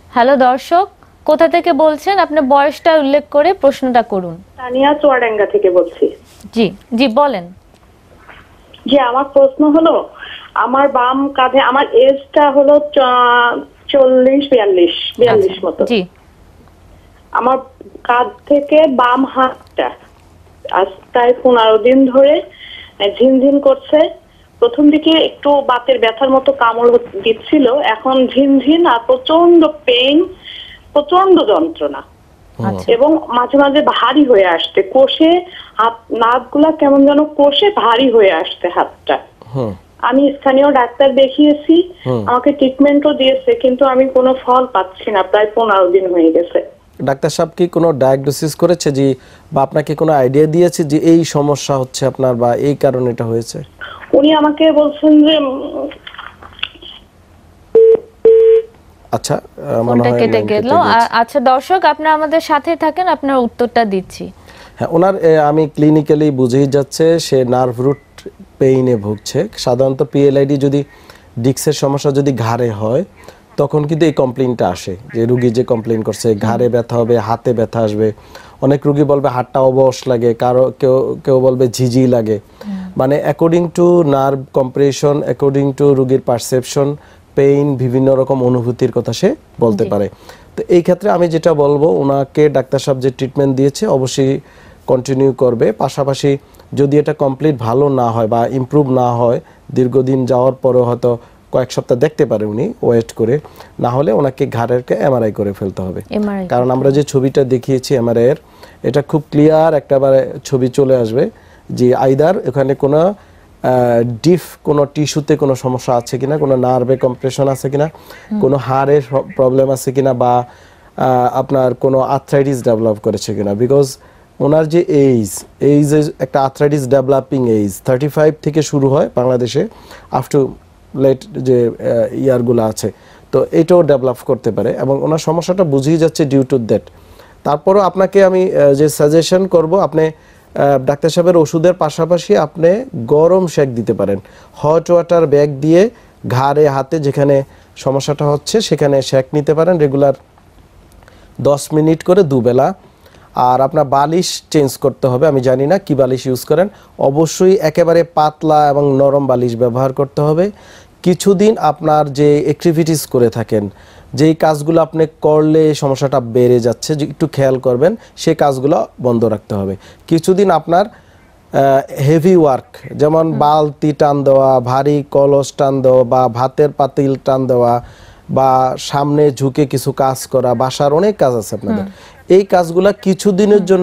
Hello দর্শক, কোথা থেকে বলছেন? আপনার বয়সটা উল্লেখ করে প্রশ্নটা করুন। তানিয়া চুয়াডাঙ্গা থেকে বলছি। জি জি বলেন। জি, আমার প্রশ্ন হলো, আমার বাম কাঁধে, আমার এজটা হলো 40-42 মতো। জি, আমার কাঁধ থেকে বাম হাতটা আজ প্রায় 15 দিন ধরে ঝিনঝিন করছে। প্রথম দিকে একটু বাতের ব্যথার মতো কামড় দিচ্ছিল, এখন ঝিনঝিন আর প্রচন্ড পেইন, প্রচন্ড যন্ত্রণা এবং মাঝে মাঝে ভারী হয়ে আসতে, কষে হাত নার্ভগুলা কেমন যেন কষে ভারী হয়ে আসতে হাতটা। আমি স্থানীয় ডাক্তার দেখিয়েছি, আমাকে ট্রিটমেন্টও দিয়েছে, কিন্তু আমি কোনো ফল পাচ্ছি না। প্রায় 15 দিন হয়ে গেছে। ডাক্তার সাহেব কি কোনো ডায়াগনোসিস করেছে যে, বা আপনাকে কোনো আইডিয়া দিয়েছে যে এই সমস্যা হচ্ছে আপনার বা এই কারণে এটা হয়েছে? উনি আমাকে বলছেন যে আচ্ছা, ফোনটা কেটে গেল। আচ্ছা দর্শক, আপনারা আমাদের সাথে থাকেন, আপনার উত্তরটা দিচ্ছি। হ্যাঁ, ওনার আমি ক্লিনিক্যালি বুঝেই যাচ্ছে সে নার্ভ রুট পেইনে ভুগছে। সাধারণত পিএলআইডি যদি ডিস্কের সমস্যা যদি ঘাড়ে হয় তখন কিন্তু এই কমপ্লেইনটা আসে, যে রুগী যে কমপ্লেইন করছে ঘাড়ে ব্যথা হবে, হাতে ব্যথা আসবে। অনেক রুগী বলবে হাতটা অবশ লাগে, কেউ কেউ বলবে ঝিঝি লাগে। মানে according to nerve compression, according to রুগীর পারসেপশন, পেইন, বিভিন্ন রকম অনুভূতির কথা সে বলতে পারে। তো এই ক্ষেত্রে আমি যেটা বলবো, ওনাকে ডাক্তার সাহেব যে ট্রিটমেন্ট দিয়েছে অবশ্যই কন্টিনিউ করবে। পাশাপাশি যদি এটা কমপ্লিট ভালো না হয় বা ইমপ্রুভ না হয়, দীর্ঘদিন যাওয়ার পরে হয়তো কয়েক সপ্তাহ দেখতে পারে উনি ওয়েট করে, না হলে ওনাকে ঘাড়েরকে এমআরআই করে ফেলতে হবে। কারণ আমরা যে ছবিটা দেখিয়েছি এমআরআই এর, এটা খুব ক্লিয়ার একটাবারে ছবি চলে আসবে যে আইদার এখানে কোনো ডিফ কোনো টিস্যুতে কোনো সমস্যা আছে কিনা, কোনো নার্ভে কম্প্রেশন আছে কিনা, কোনো হাড়ের প্রবলেম আছে কিনা, বা আপনার কোনো আর্থ্রাইটিস ডেভেলপ করেছে কিনা। বিকজ ওনার যে এইজ একটা আর্থ্রাইটিস ডেভেলপিং এইজ 35 থেকে শুরু হয় বাংলাদেশে, আপ টু লেট যে ইয়ারগুলো আছে, তো এটাও ডেভেলপ করতে পারে এবং ওনার সমস্যাটা বুঝেই যাচ্ছে ডিউ টু দ্যাট। তারপরও আপনাকে আমি যে সাজেশন করব, আপনি ডাক্তার সাহেবের ওষুধের পাশাপাশি আপনি গরম সেক দিতে পারেন। হট ওয়াটার ব্যাগ দিয়ে ঘাড়ে হাতে যেখানে সমস্যাটা হচ্ছে সেখানে সেক নিতে পারেন রেগুলার 10 মিনিট করে দুবেলা। আর আপনার বালিশ চেঞ্জ করতে হবে। আমি জানি না কি বালিশ ইউজ করেন, অবশ্যই একেবারে পাতলা এবং নরম বালিশ ব্যবহার করতে হবে। কিছুদিন আপনার যে অ্যাক্টিভিটিস করে থাকেন, যেই কাজগুলো আপনি করলে সমস্যাটা বেড়ে যাচ্ছে, যে একটু খেয়াল করবেন, সেই কাজগুলো বন্ধ রাখতে হবে। কিছুদিন আপনার হেভি ওয়ার্ক, যেমন বালতি টান দেওয়া, ভারী কলস টান দেওয়া, বা ভাতের পাতিল টান দেওয়া, বা সামনে ঝুঁকে কিছু কাজ করা, বাসার অনেক কাজ আছে আপনাদের, এই কাজগুলা কিছুদিনের জন্য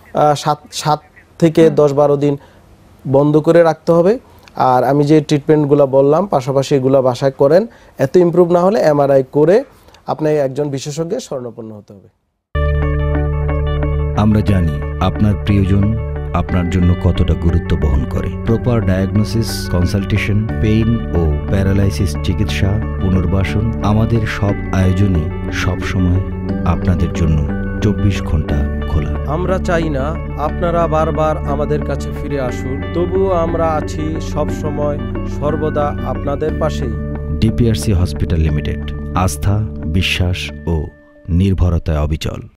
7 থেকে 10-12 দিন বন্ধ করে রাখতে হবে। আর আমি যে ট্রিটমেন্টগুলো বললাম পাশাপাশি এগুলো বাসায় করেন। এত ইমপ্রুভ না হলে এমআরআই করে আপনি একজন বিশেষজ্ঞের শরণাপন্ন হতে হবে। আমরা জানি আপনার প্রিয়জন আপনার জন্য কতটা গুরুত্ব বহন করে। প্রপার ডায়াগনোসিস, কনসালটেশন, পেইন ও প্যারালাইসিস চিকিৎসা, পুনর্বাসন, আমাদের সব আয়োজনই সবসময় আপনাদের জন্য 24 ঘন্টা খোলা। আমরা চাই না আপনারা বারবার আমাদের কাছে ফিরে আসুন, তবুও আমরা আছি সব সময় সর্বদা আপনাদের পাশেই। ডিপিআরসি হসপিটাল লিমিটেড, আস্থা, বিশ্বাস ও নির্ভরতায় অবিচল।